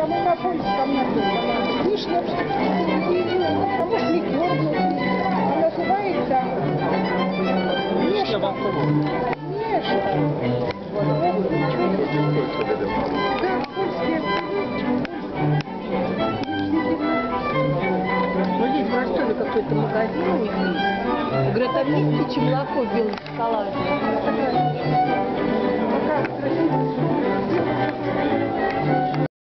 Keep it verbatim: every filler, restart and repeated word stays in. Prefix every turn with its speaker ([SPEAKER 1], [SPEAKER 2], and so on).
[SPEAKER 1] ну на польском написано. Вишня, а может ликер внутри. А называется Мешка. Мешка. Да, польские.
[SPEAKER 2] Ну, здесь в Ростове какой-то магазин у них есть. Говорят, там есть птичье молоко в белом шоколаде.